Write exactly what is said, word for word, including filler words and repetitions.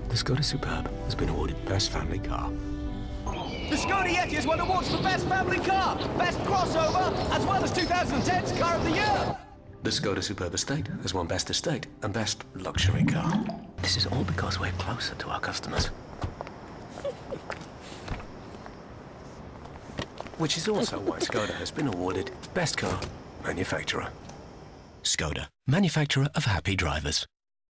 The Skoda Superb has been awarded Best Family Car. The Skoda Yeti has won awards for Best Family Car, Best Crossover, as well as two thousand ten's Car of the Year. The Skoda Superb Estate has won Best Estate and Best Luxury Car. This is all because we're closer to our customers. Which is also why Skoda has been awarded Best Car Manufacturer. Skoda, manufacturer of happy drivers.